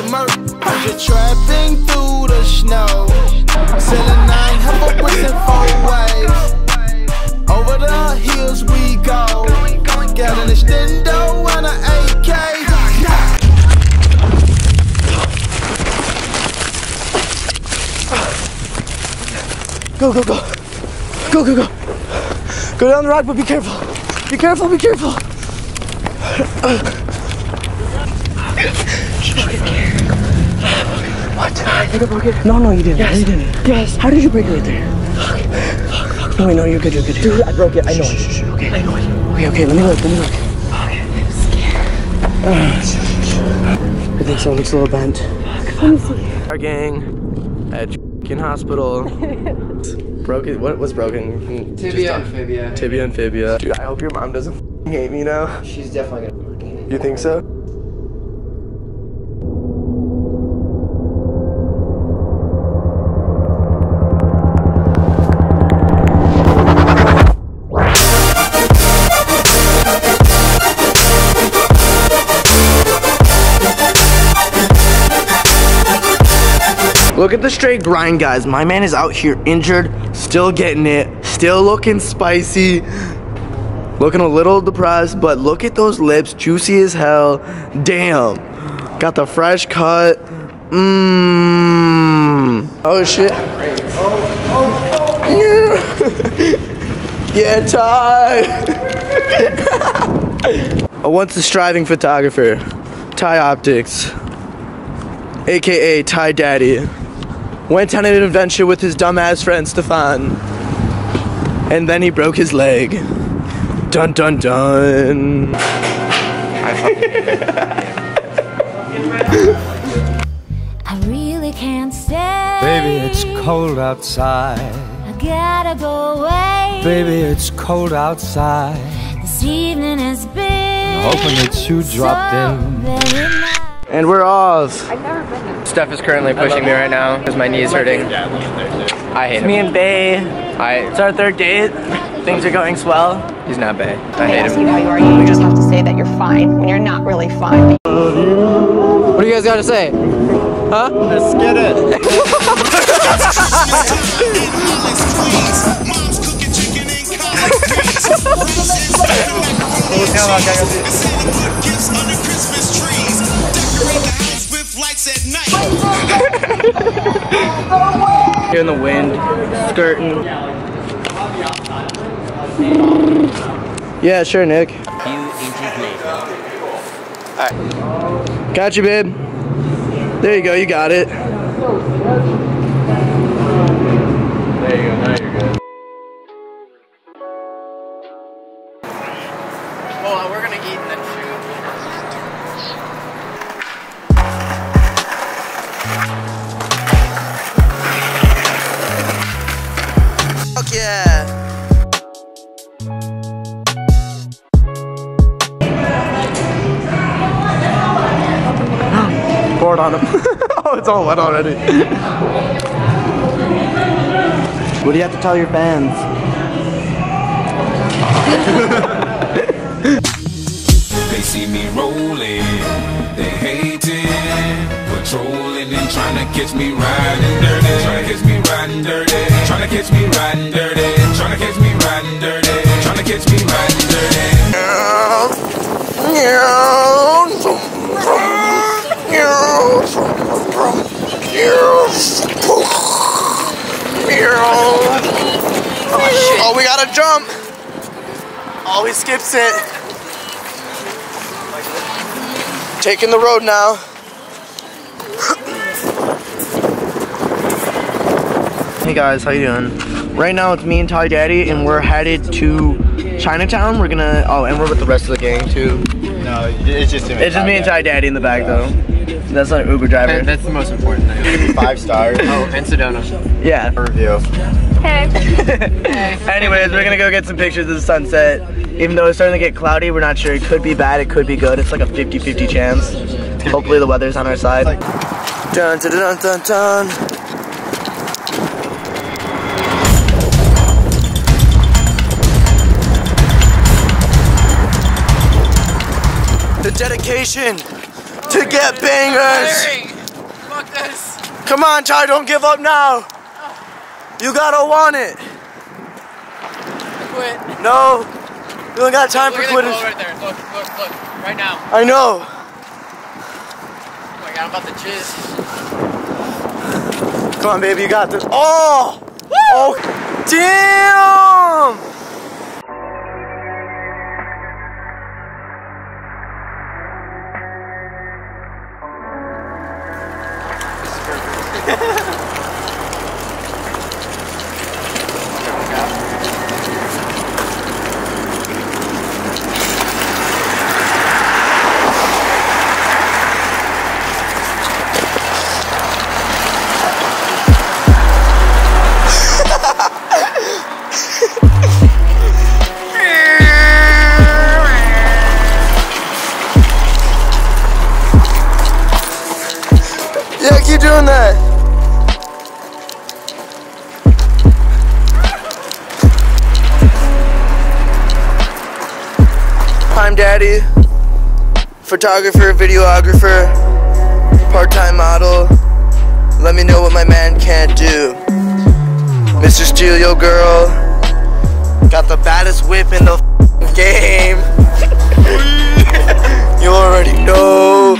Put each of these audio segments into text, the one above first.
murk. I'm just trapping through the snow. Selling 900 bricks in 4 ways. Over the hills we go. Got an extendo and an AK. Go, go, go. Go, go, go. Go down the rock, but be careful. Be careful, be careful. What? I think I broke it. No, you didn't. Yes. No, you didn't. Yes. How did you break it right there? No, wait, no, you're good, you're good. Dude, I broke it. I know it. Okay. I know it. Okay, let me look. Okay, I'm scared. I think so. It looks a little bent. Let me see. Our gang at hospital. Broken. What was broken? Tibia and fibia. Tibia and fibia. Dude, I hope your mom doesn't hate me now. She's definitely gonna hate me. You think so? Look at the straight grind, guys. My man is out here injured, still getting it, still looking spicy, looking a little depressed, but look at those lips, juicy as hell. Damn. Got the fresh cut. Oh shit. Yeah, Ty. Once a striving photographer, Ty Optics, aka Ty Daddy, went on an adventure with his dumbass friend Stefan, and then he broke his leg. Dun dun dun. I really can't stay. Baby, it's cold outside. I gotta go away. Baby, it's cold outside. This evening has been Hoping that you dropped in. very nice. And we're off. I've never been there. Steph is currently pushing me right now because my knee is hurting. I hate him. Me and Bay. It's our third date. Things are going swell. He's not Bay. I They hate ask him. you how you are, you just have to say that you're fine when you're not really fine. What do you guys got to say? Huh? Let's get it. Here in the wind, skirting. Yeah, sure, Nick. Alright. Got you, babe. There you go, you got it. There you go, now you're good. Hold on, we're gonna eat and then shoot. Fuck yeah! Poured on him. Oh, it's all wet already. What do you have to tell your fans? They see me rolling, they hating, patrolling and trying to catch me riding dirty, trying to catch me riding dirty, trying to catch me riding dirty, trying to catch me riding dirty, trying to catch me riding dirty. Oh, we gotta jump. Oh, he skips it. Taking the road now. Hey guys, how you doing? Right now it's me and Ty Daddy, and we're headed to Chinatown. We're gonna, and we're with the rest of the gang too. No, it's just me. It's just me and Ty Daddy in the back though. That's not an Uber driver. That's the most important thing. Give me 5 stars. Oh, and Sedona. Yeah. Review. Hey. Anyways, we're gonna go get some pictures of the sunset. Even though it's starting to get cloudy, we're not sure. It could be bad, it could be good. It's like a 50-50 chance. Hopefully the weather's on our side. Dun dun dun dun dun. The dedication to get bangers. Come on, Ty, don't give up now. You gotta want it. Quit. No, you don't got time for quitters. Look right there. Look, right now. I know. Oh my God, I'm about to jizz. Come on, baby, you got this. Oh! Woo! Oh, damn! Yeah, keep doing that. I'm Daddy, photographer, videographer, part-time model. Let me know what my man can't do. Mr. Steal Your Girl, got the baddest whip in the game. You already know.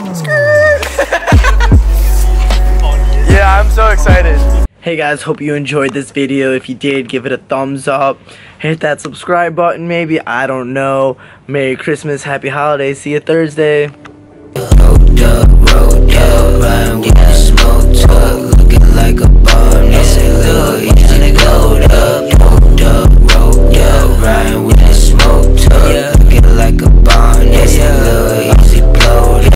Yeah, I'm so excited. Hey guys, hope you enjoyed this video. If you did, give it a thumbs up. Hit that subscribe button maybe. I don't know. Merry Christmas, Happy Holidays. See you Thursday. Rolled up, riding with the smoke truck, looking like a bar. They say, look, easy to go up. Rolled up, riding with